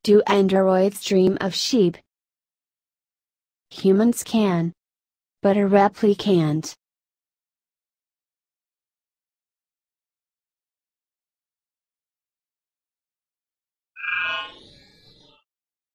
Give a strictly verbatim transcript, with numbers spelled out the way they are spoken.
Do androids dream of sheep? Humans can. But a replicant can't.